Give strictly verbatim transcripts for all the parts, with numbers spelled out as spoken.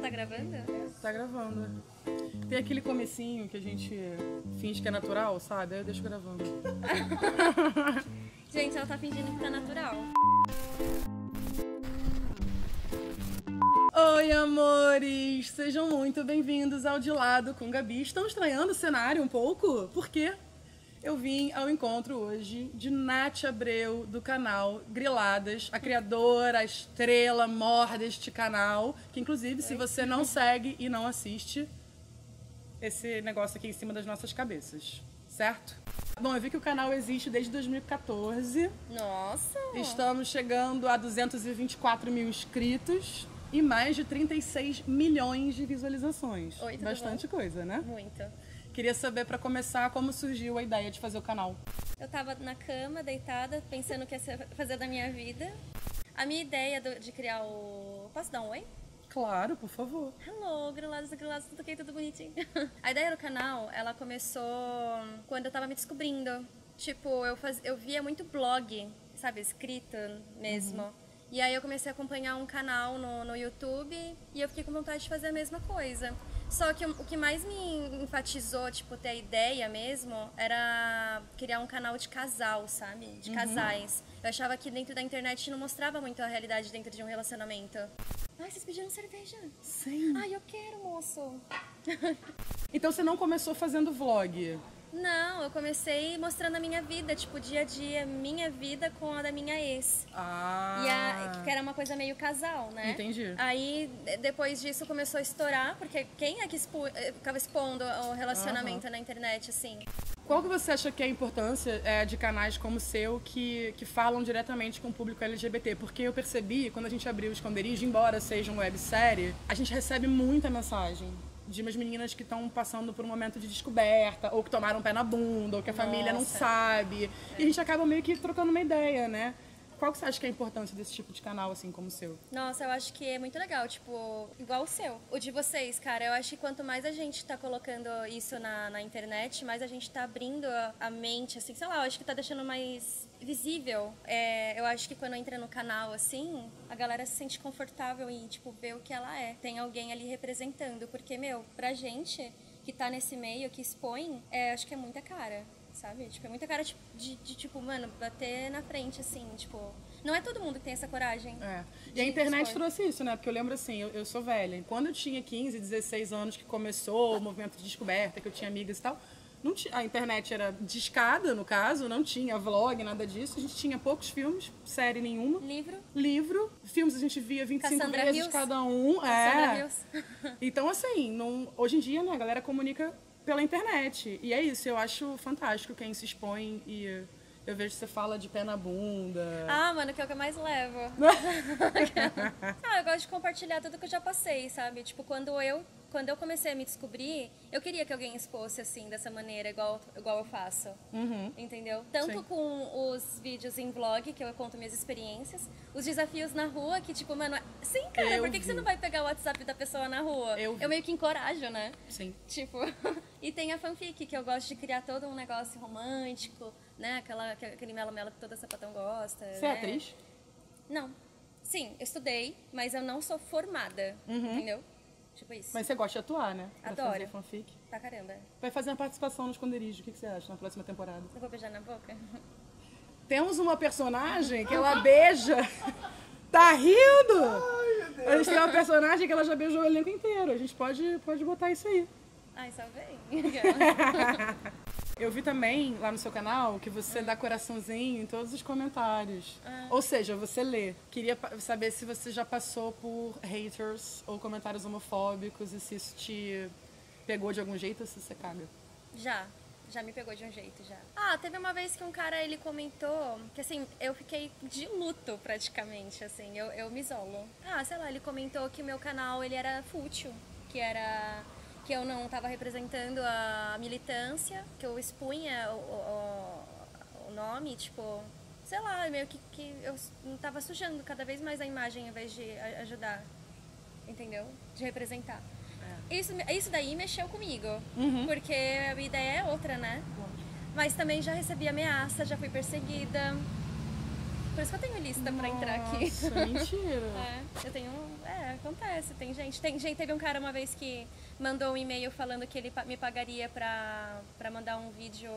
tá gravando? Tá gravando. Tem aquele comecinho que a gente finge que é natural, sabe? Aí eu deixo gravando. Gente, ela tá fingindo que tá natural. Oi, amores! Sejam muito bem-vindos ao De Lado com Gabi. Estão estranhando o cenário um pouco? Por quê? Eu vim ao encontro hoje de Nath Abreu, do canal Griladas, a criadora, a estrela mor deste canal, que inclusive, se você não segue e não assiste, esse negócio aqui em cima das nossas cabeças, certo? Bom, eu vi que o canal existe desde dois mil e quatorze. Nossa! Estamos chegando a duzentos e vinte e quatro mil inscritos e mais de trinta e seis milhões de visualizações. Oi, tudo Bastante bom? coisa, né? Muito. Queria saber, pra começar, como surgiu a ideia de fazer o canal. Eu tava na cama, deitada, pensando o que ia fazer da minha vida. A minha ideia do- de criar o... Posso dar um oi? Claro, por favor. Hello, grilados e grilados, tudo ok, tudo bonitinho. A ideia do canal, ela começou quando eu tava me descobrindo. Tipo, eu, faz... eu via muito blog, sabe, escrito mesmo. Uhum. E aí eu comecei a acompanhar um canal no, no YouTube e eu fiquei com vontade de fazer a mesma coisa. Só que o, o que mais me enfatizou, tipo, ter a ideia mesmo, era criar um canal de casal, sabe? De casais. Uhum. Eu achava que dentro da internet não mostrava muito a realidade dentro de um relacionamento. Ai, vocês pediram cerveja? Sim. Ai, eu quero, moço. Então você não começou fazendo vlog? Não, eu comecei mostrando a minha vida, tipo, dia a dia, minha vida com a da minha ex. Ah. E a, que era uma coisa meio casal, né? Entendi. Aí, depois disso, começou a estourar, porque quem é que expo, ficava expondo o relacionamento uhum. na internet, assim? Qual que você acha que é a importância é, de canais como o seu que, que falam diretamente com o público L G B T? Porque eu percebi, quando a gente abriu o Esconderijo, embora seja uma websérie, a gente recebe muita mensagem de umas meninas que estão passando por um momento de descoberta, ou que tomaram um pé na bunda, ou que a Nossa. família não sabe. É. E a gente acaba meio que trocando uma ideia, né? Qual que você acha que é a importância desse tipo de canal, assim, como o seu? Nossa, eu acho que é muito legal, tipo, igual o seu. O de vocês, cara, eu acho que quanto mais a gente tá colocando isso na, na internet, mais a gente tá abrindo a, a mente, assim, sei lá, eu acho que tá deixando mais visível. É, eu acho que quando entra no canal, assim, a galera se sente confortável em, tipo, ver o que ela é. Tem alguém ali representando, porque, meu, pra gente que tá nesse meio, que expõe, é, acho que é muita cara. Sabe? Tipo, é muita cara de, de, de, tipo, mano, bater na frente, assim, tipo... Não é todo mundo que tem essa coragem. É. E a internet expor. Trouxe isso, né? Porque eu lembro assim, eu, eu sou velha. Quando eu tinha quinze, dezesseis anos que começou o movimento de descoberta, que eu tinha amigas e tal, não tinha, a internet era discada, no caso, não tinha vlog, nada disso. A gente tinha poucos filmes, série nenhuma. Livro. Livro. Filmes a gente via vinte e cinco Cassandra vezes Hills. cada um. Cassandra É. Hills. Então, assim, não, hoje em dia, né, a galera comunica pela internet. E é isso, eu acho fantástico quem se expõe e eu vejo que você fala de pé na bunda. Ah, mano, que é o que eu mais levo. Ah, eu gosto de compartilhar tudo que eu já passei, sabe? Tipo, quando eu, quando eu comecei a me descobrir, eu queria que alguém expôsse assim, dessa maneira, igual, igual eu faço. Uhum. Entendeu? Tanto Sim. com os vídeos em vlog, que eu conto minhas experiências, os desafios na rua, que tipo, mano, sim, cara, eu por que, que você não vai pegar o WhatsApp da pessoa na rua? Eu, eu meio que encorajo, né? Sim. Tipo, e tem a fanfic, que eu gosto de criar todo um negócio romântico, né? Aquela, aquele melo-melo que toda sapatão gosta. Você né? é atriz? Não. Sim, eu estudei, mas eu não sou formada, uhum. entendeu? Tipo isso. Mas você gosta de atuar, né? Pra Adoro. fazer fanfic. Pra caramba. Vai fazer uma participação no Esconderijo. O que você acha na próxima temporada? Eu vou beijar na boca? Temos uma personagem que ela beija... Tá rindo? Ai, meu Deus. A gente tem uma personagem que ela já beijou o elenco inteiro. A gente pode, pode botar isso aí. Ai, só vem. Eu vi também lá no seu canal que você dá coraçãozinho em todos os comentários. Ah. Ou seja, você lê. Queria saber se você já passou por haters ou comentários homofóbicos e se isso te pegou de algum jeito ou se você caga. Já. Já me pegou de um jeito, já. Ah, teve uma vez que um cara, ele comentou que, assim, eu fiquei de luto, praticamente, assim, eu, eu me isolo. Ah, sei lá, ele comentou que o meu canal, ele era fútil, que era... que eu não estava representando a militância, que eu expunha o, o, o nome, tipo... Sei lá, meio que, que eu não estava sujando cada vez mais a imagem, ao invés de ajudar, entendeu? De representar. Isso, isso daí mexeu comigo, uhum. porque a ideia é outra, né? Mas também já recebi ameaça, já fui perseguida Por isso que eu tenho lista pra entrar aqui. Nossa, mentira. É, eu tenho. É, acontece. Tem gente. Tem gente. Teve um cara uma vez que mandou um e-mail falando que ele pa- me pagaria pra, pra mandar um vídeo,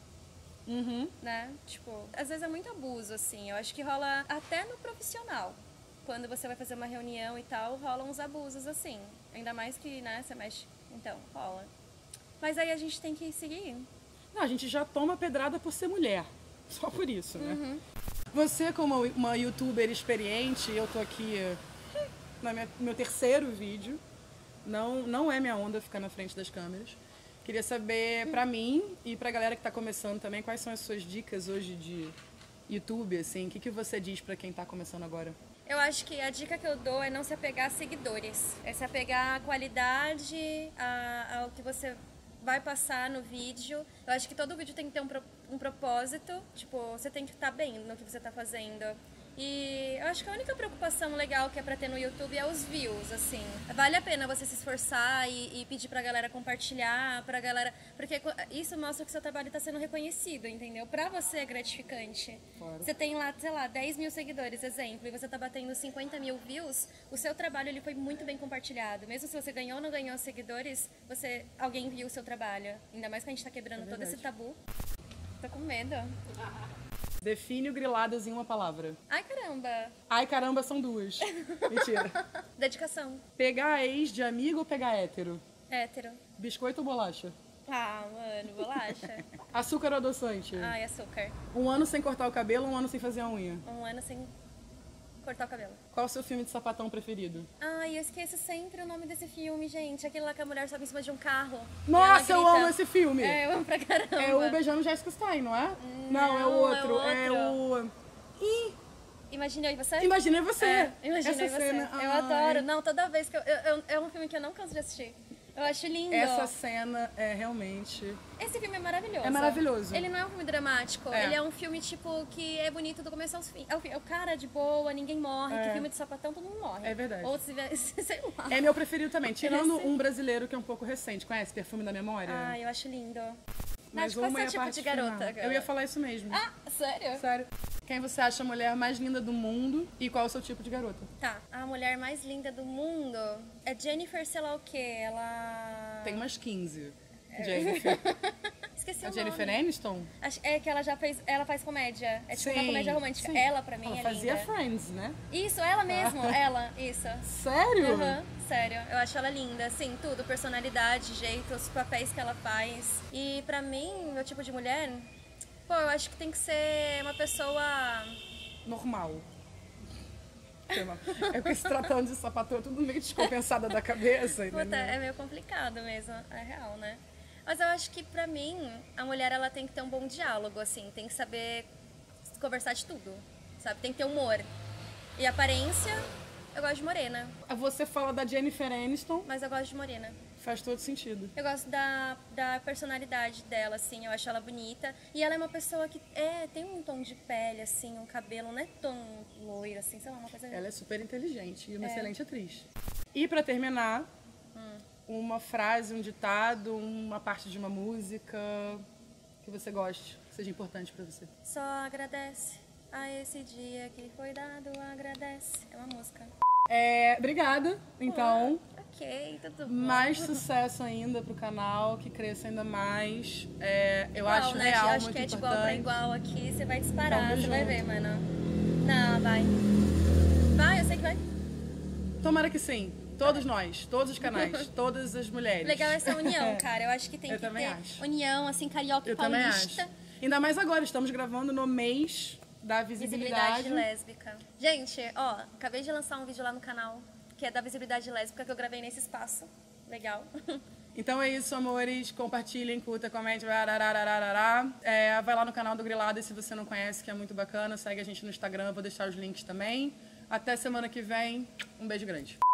Uhum. né? Tipo, às vezes é muito abuso, assim. Eu acho que rola até no profissional. Quando você vai fazer uma reunião e tal, rolam uns abusos, assim. Ainda mais que, né, você mexe. Então, rola. Mas aí a gente tem que seguir. Não, a gente já toma pedrada por ser mulher. Só por isso, né? Uhum. Você, como uma youtuber experiente, eu tô aqui no meu terceiro vídeo. Não, não é minha onda ficar na frente das câmeras. Queria saber, pra mim e pra galera que tá começando também, quais são as suas dicas hoje de YouTube, assim? O que, que você diz pra quem tá começando agora? Eu acho que a dica que eu dou é não se apegar a seguidores. É se apegar à qualidade, a- ao que você vai passar no vídeo. Eu acho que todo vídeo tem que ter um, pro- um propósito. Tipo, você tem que estar bem no que você está fazendo. E eu acho que a única preocupação legal que é pra ter no YouTube é os views, assim. Vale a pena você se esforçar e, e pedir pra galera compartilhar, pra galera... Porque co- isso mostra que seu trabalho tá sendo reconhecido, entendeu? Pra você é gratificante. Claro. Você tem lá, sei lá, dez mil seguidores, exemplo, e você tá batendo cinquenta mil views, o seu trabalho ele foi muito bem compartilhado. Mesmo se você ganhou ou não ganhou seguidores, você, alguém viu o seu trabalho. Ainda mais que a gente tá quebrando É todo esse verdade. tabu. Tô com medo. Define o Griladas em uma palavra. Ai, caramba. Ai, caramba, são duas. Mentira. Dedicação. Pegar ex de amigo ou pegar hétero? Hétero. Biscoito ou bolacha? Ah, mano, bolacha. Açúcar ou adoçante? Ai, açúcar. Um ano sem cortar o cabelo ou um ano sem fazer a unha? Um ano sem cortar o cabelo. Qual o seu filme de sapatão preferido? Ai, eu esqueço sempre o nome desse filme, gente. Aquele lá que a mulher sobe em cima de um carro. e Nossa, ela eu grita. amo esse filme! É, eu amo pra caramba. É o Beijando Jessica Stein, não é? Não, é o Não, outro. é É o. Ih, Imaginei você? imaginei você! É, imaginei Essa você. cena. Eu ai, adoro. Não, toda vez que eu, eu, eu- É um filme que eu não canso de assistir. Eu acho lindo. Essa cena é realmente. Esse filme é maravilhoso. É maravilhoso. Ele não é um filme dramático. É. Ele é um filme, tipo, que é bonito do começo ao fim. É o, fi- é o cara de boa, ninguém morre. É. Que filme de sapatão, todo mundo morre. É verdade. Ou se vê- sei lá. É meu preferido também. Tirando Esse- um brasileiro que é um pouco recente. Conhece Perfume da Memória? Ah, eu acho lindo. Mas Nath, qual é o uma seu é a tipo parte de garota? final. Cara? Eu ia falar isso mesmo. Ah, sério? Sério. Quem você acha a mulher mais linda do mundo e qual é o seu tipo de garota? Tá, a mulher mais linda do mundo é Jennifer, sei lá o quê. Ela... Tem umas quinze. Jennifer. Esqueci A o Jennifer nome. Aniston? Acho- É que ela já fez... Ela faz comédia. É tipo uma Sim, comédia romântica. sim. Ela, pra mim, Ela é fazia linda. Friends, né? Isso, ela mesmo. Ela, isso. Sério? Aham, sério. Eu acho ela linda, assim, tudo. Personalidade, jeito, os papéis que ela faz. E pra mim, meu tipo de mulher... Pô, eu acho que tem que ser uma pessoa... Normal. Sei lá. É porque se tratando de sapatão, é tudo meio descompensada da cabeça, Puta, entendeu? é meio complicado mesmo, é real, né? Mas eu acho que pra mim, a mulher ela tem que ter um bom diálogo, assim, tem que saber conversar de tudo, sabe? Tem que ter humor. E aparência, eu gosto de morena, Você fala da Jennifer Aniston, mas eu gosto de morena. faz todo sentido. Eu gosto da, da personalidade dela, assim, eu acho ela bonita. E ela é uma pessoa que é, tem um tom de pele, assim, um cabelo, não é tão loiro, assim, sei lá, uma coisa... Ela é super inteligente e É. uma excelente atriz. E pra terminar, Hum. uma frase, um ditado, uma parte de uma música que você goste, que seja importante pra você. Só agradece a esse dia que foi dado, agradece. É uma música. É, obrigada, então. Ok, tudo bom. Mais sucesso ainda pro canal, que cresça ainda mais. É, eu Igual, acho né? real Eu acho muito que é de importante. igual pra igual aqui, você vai disparar, Tamo você vai junto. ver, mano. Não, vai. Vai, eu sei que vai. Tomara que sim. Todos nós, todos os canais, todas as mulheres. Legal essa união, cara. Eu acho que tem Eu que também ter acho. união, assim, carioca e Eu também paulista. acho. Ainda mais agora, estamos gravando no mês da visibilidade. Visibilidade lésbica. Gente, ó, acabei de lançar um vídeo lá no canal, que é da visibilidade lésbica, que eu gravei nesse espaço. Legal. Então é isso, amores. Compartilhem, curta, comente. Rararararará. É, vai lá no canal do Griladas se você não conhece, que é muito bacana. Segue a gente no Instagram, eu vou deixar os links também. Até semana que vem. Um beijo grande.